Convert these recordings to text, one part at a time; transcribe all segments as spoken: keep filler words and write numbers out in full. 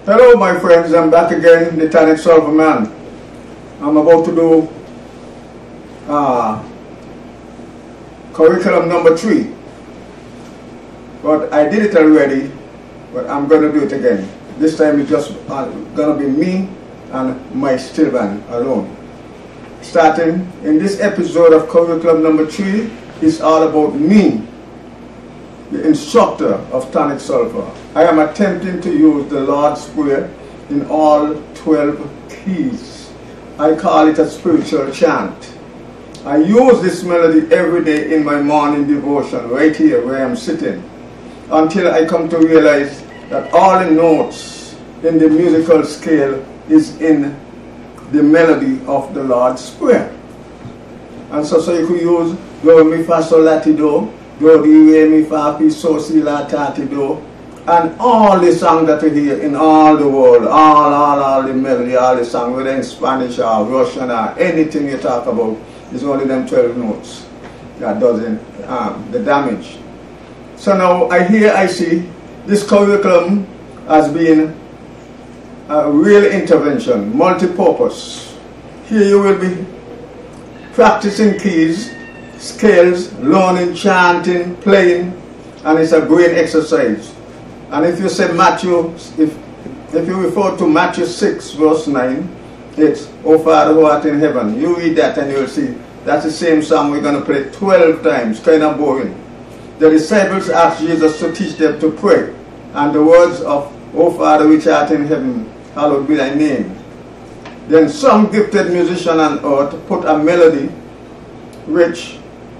Hello my friends, I'm back again, the Tonic Solver Man. I'm about to do uh, curriculum number three. But I did it already, but I'm going to do it again. This time it's just uh, going to be me and my steel band alone. Starting in this episode of curriculum number three is all about me, the instructor of Tonic Solver. I am attempting to use the Lord's Prayer in all twelve keys. I call it a spiritual chant. I use this melody every day in my morning devotion, right here where I'm sitting, until I come to realize that all the notes in the musical scale is in the melody of the Lord's Prayer. And so, so you could use do, mi, fa, sol, la, ti, do, do, di, re, mi, fa, pi, so, si, la, ta, ti, do, and all the songs that you hear in all the world, all, all, all the melody, all the songs, whether in Spanish or Russian or anything you talk about, is only them twelve notes that does it, um, the damage. So now I hear, I see this curriculum as being a real intervention, multi-purpose. Here you will be practicing keys, scales, learning, chanting, playing, and it's a great exercise. And if you say Matthew, if, if you refer to Matthew six verse nine, it's, "O Father who art in heaven," you read that and you'll see that's the same song we're going to play twelve times, kind of boring. The disciples asked Jesus to teach them to pray, and the words of, "O Father which art in heaven, hallowed be thy name." Then some gifted musician on earth put a melody which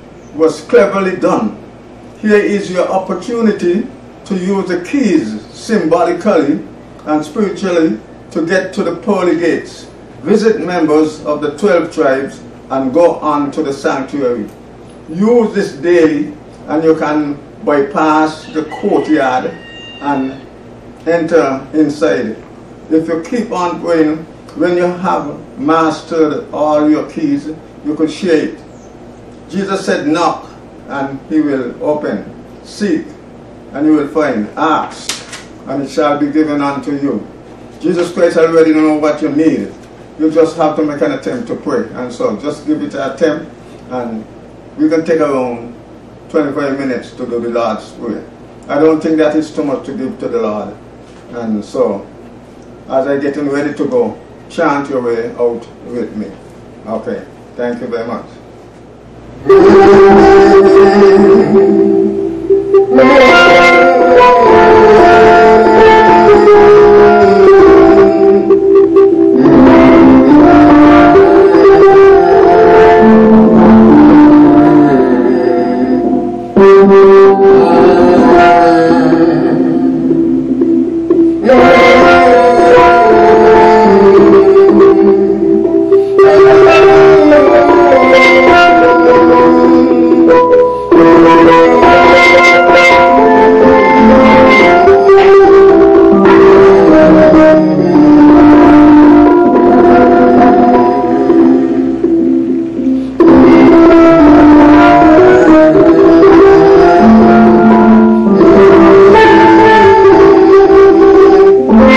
was cleverly done. Here is your opportunity to use the keys symbolically and spiritually to get to the pearly gates. Visit members of the twelve tribes and go on to the sanctuary. Use this daily and you can bypass the courtyard and enter inside. If you keep on praying, when you have mastered all your keys, you could share it. Jesus said, "Knock and he will open. Seek and you will find. Ask and it shall be given unto you." Jesus Christ already knows what you need. You just have to make an attempt to pray. And so just give it an attempt, and we can take around twenty-five minutes to do the Lord's Prayer. I don't think that is too much to give to the Lord. And so as I getting ready to go, chant your way out with me. Okay, thank you very much. Thank you.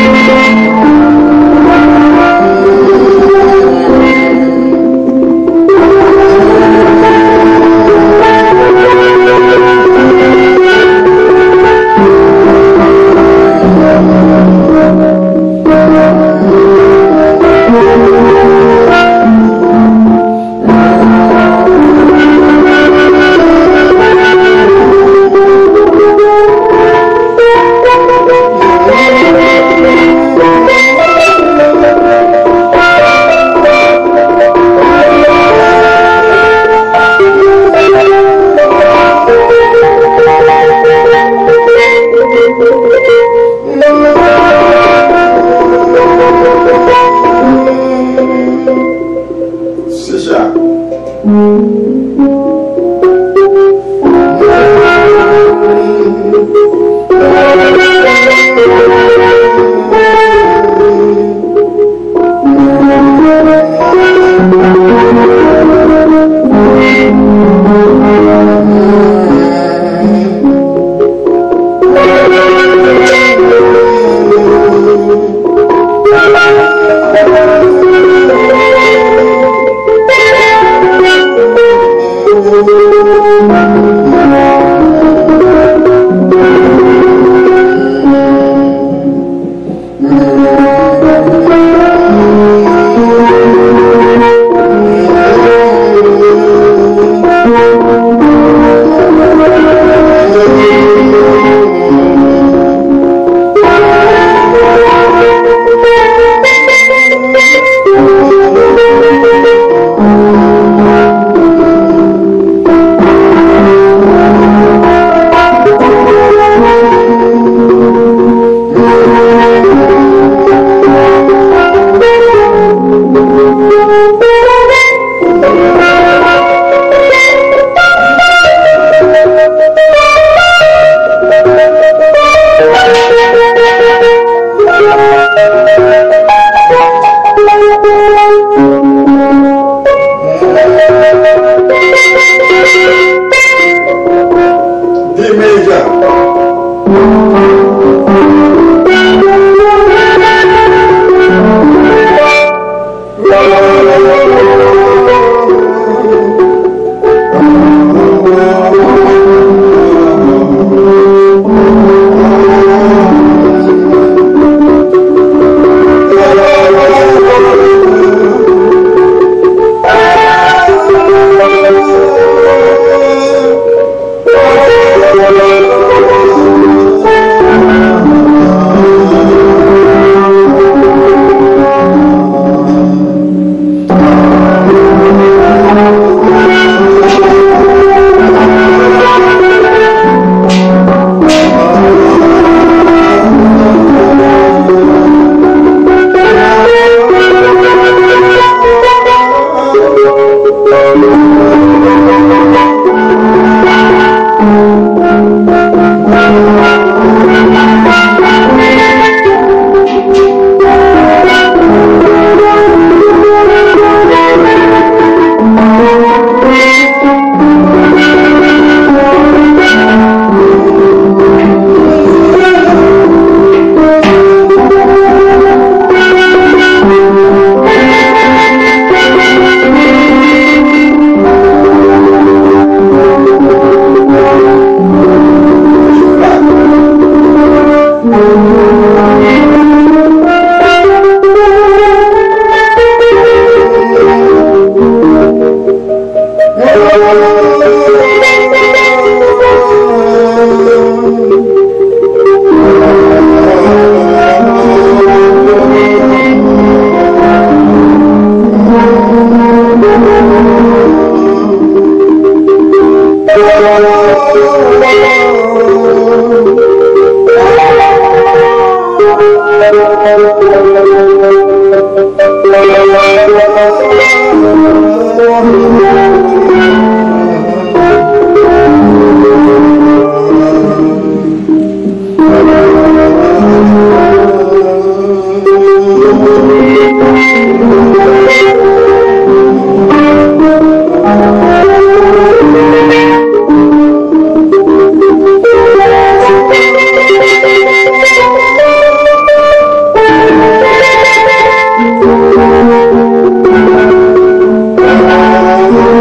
Oh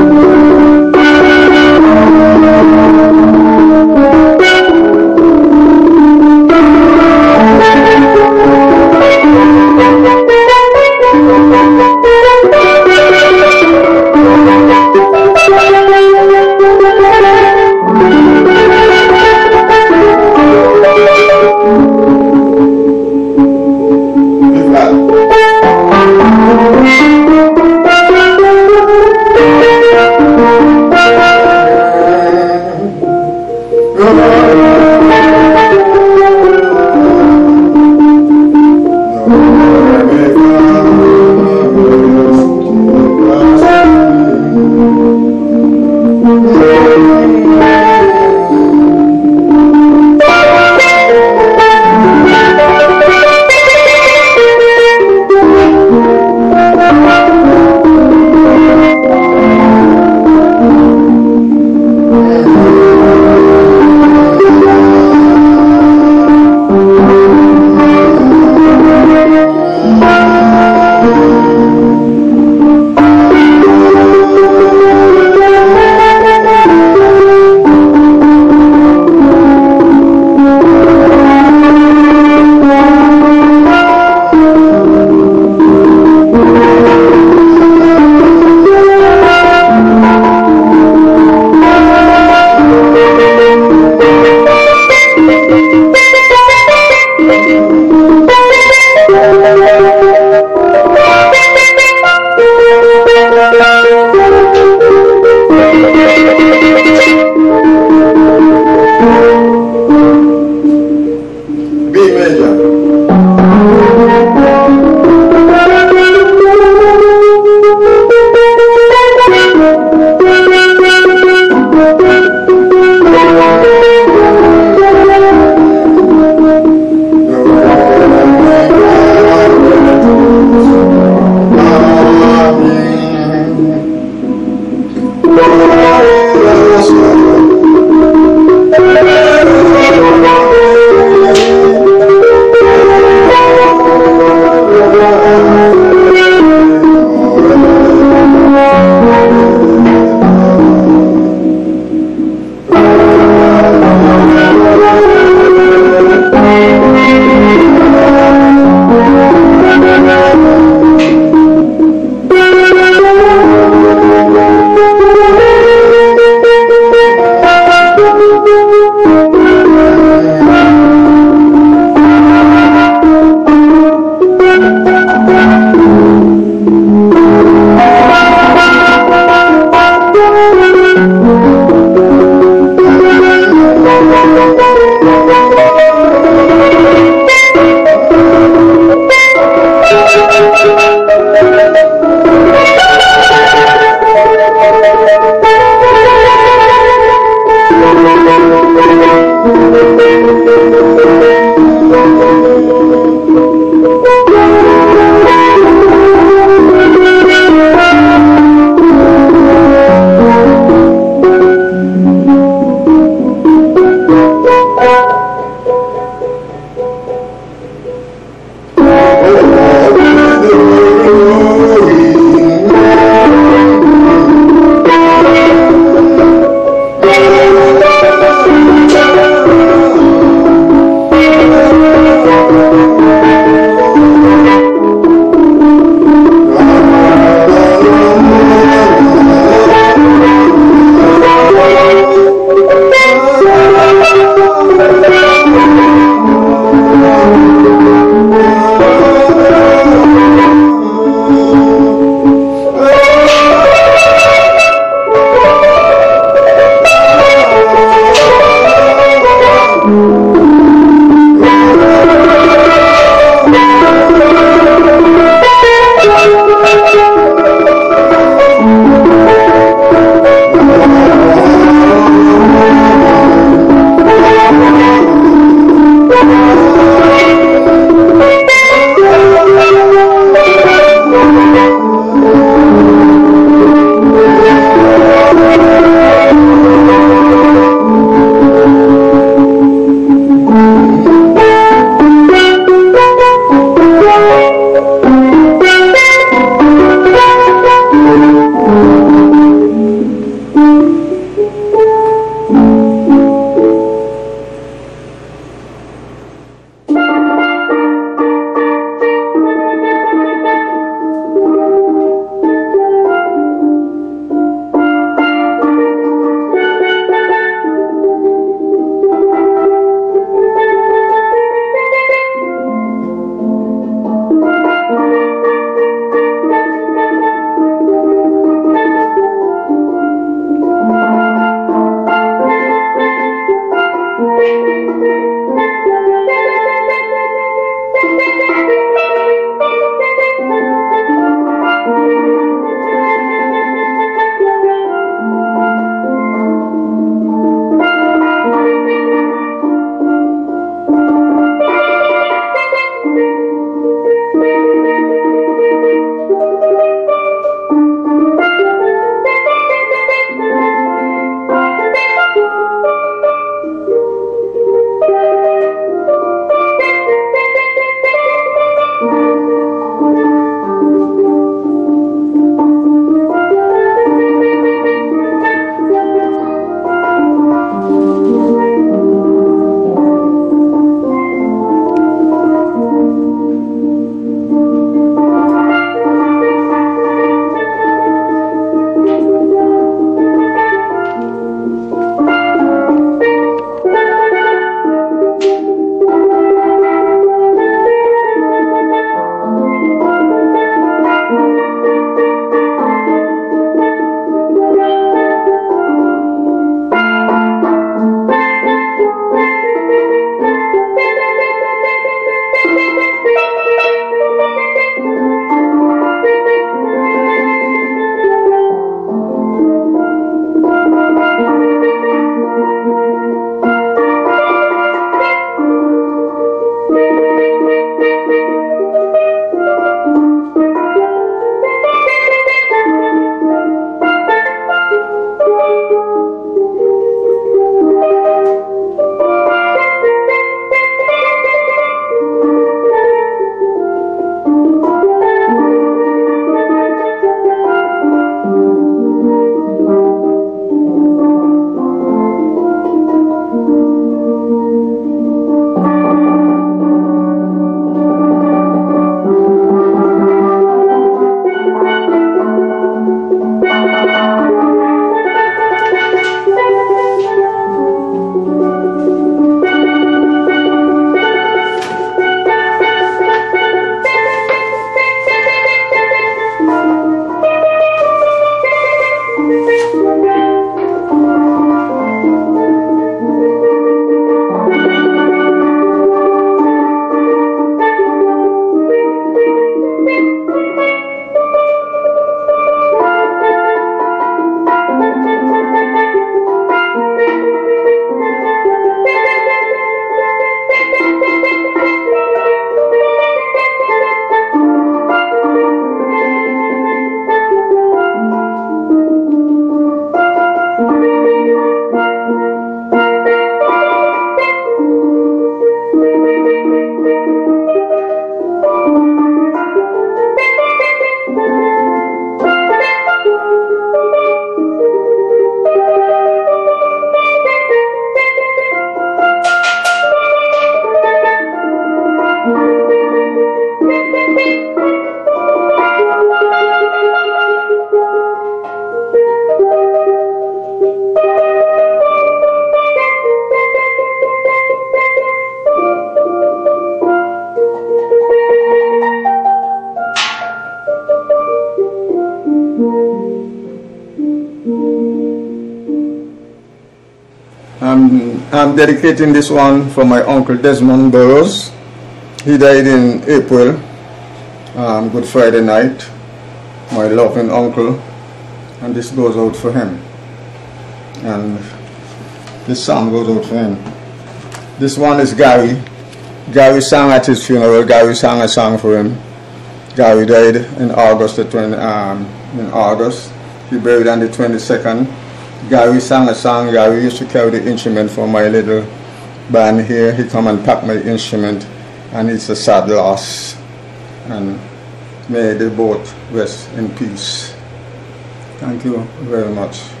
I'm dedicating this one for my uncle Desmond Burrows. He died in April, um, Good Friday night. My loving uncle, and this goes out for him. And this song goes out for him. This one is Gary. Gary sang at his funeral. Gary sang a song for him. Gary died in August, the twenty, um, in August. He buried on the twenty-second. Gary sang a song. Gary used to carry the instrument for my little band here. He come and pack my instrument, and it's a sad loss. And may they both rest in peace. Thank you very much.